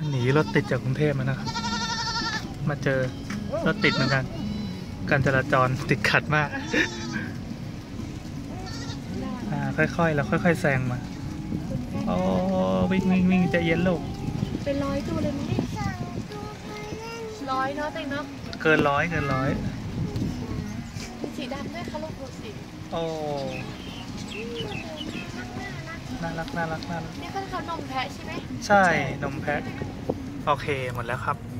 หนีรถติดจากกรุงเทพมานะครับมาเจอรถติดเหมือนกันการจราจรติดขัดมากค่อยๆแล้วค่อยๆแซงมาโอ้วิ่งใจเย็นลูกเป็น100 ตัวเลยมั้ย100เนาะเต็งเนาะเกินร้อยมีสีดำด้วยค่ะลูกดูสิโอ้น่ารักนี่เขานมแพะใช่ไหมใช่นมแพะโอเคหมดแล้วครับ